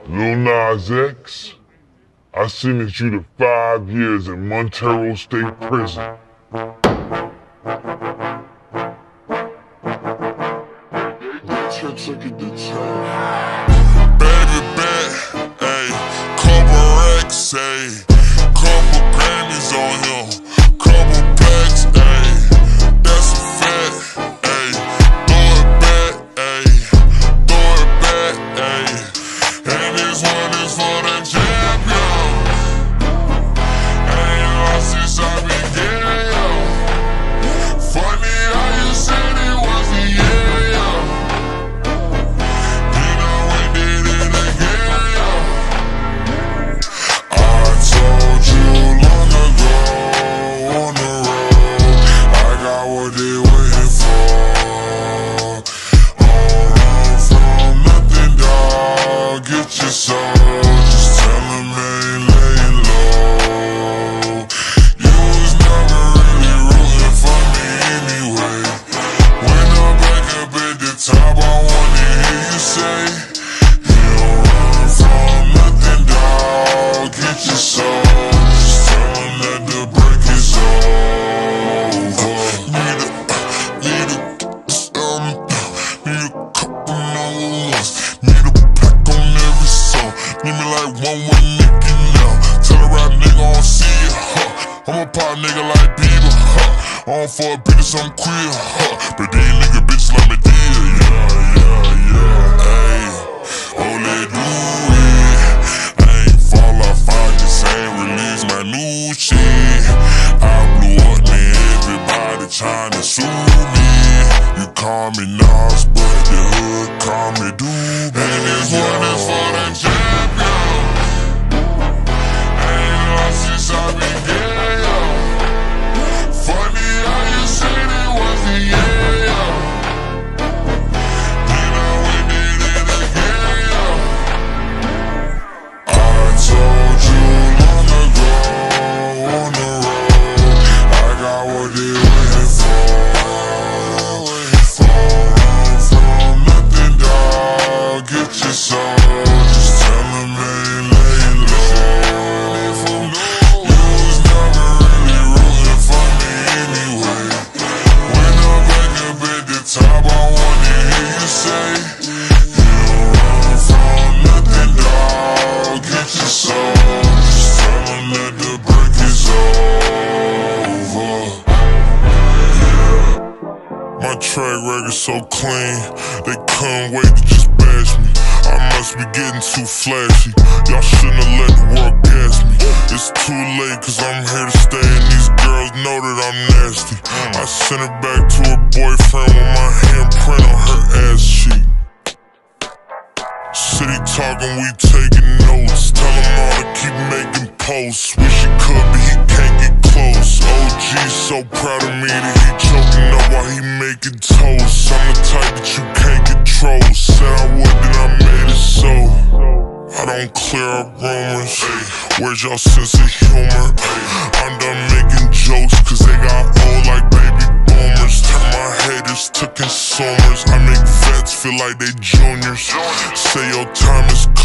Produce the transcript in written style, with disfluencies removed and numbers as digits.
Lil Nas X, I sentence you to 5 years in Montero State Prison. Baby bet, ayy, couple racks, ayy, couple Grammys on him, couple packs, ayy, that's a fact, ayy, throw it back, ayy, throw it back, ayy, and this one is for the champion. Ain't lost since I began, yo. Funny how you said it was the year, yo. So just tell him I ain't laying low. You was never really rooting for me anyway. When I'm back up at the top, I wanna hear you say, you don't run from nothing, dawg. Get your soul. Just tell him that the break is over. Need a couple numbers. Need a pack on every song. Need me like one with Nicki now. Tell a rap nigga I don't see it, huh. I'm a pop nigga like Bieber, huh. On for a bitch, I'm queer, huh. But these nigga bitches like me dear, yeah. Ayy, oh let do it. I ain't fall off, I just ain't release my new shit. I blew up, man, everybody tryna sue me. You call me Nas, but the hood call me Doobie. And this one is for the champion. Ain't lost since I began, yo. Funny how you said it was the year, yo. Then I went did it again, yo. I told you long ago on the road, I got what they waiting for. Get your soul, just tell him I ain't laying low. You was never really rooting for me anyway. When I'm back up at the top, I wanna hear you say, you don't run from nothing, dawg. Get your soul, just tell him that the break is over. Yeah. My track record so clean, they couldn't wait to just bash me. I must be getting too flashy. Y'all shouldn't have let the world gas me. It's too late cause I'm here to stay, and these girls know that I'm nasty. I sent her back to her boyfriend with my handprint on her ass cheek. City talking, we taking notes. Tell him all to keep making posts. Wish he could, but he can't get close. OG so proud of me that he choking up while he making toast. I'm the type that you can't control. Said I would, then I made it so. I don't clear up rumors. Where's y'all sense of humor? I'm done making jokes cause they got old like baby boomers. Turn my haters to consumers. I make vets feel like they juniors. Say your time is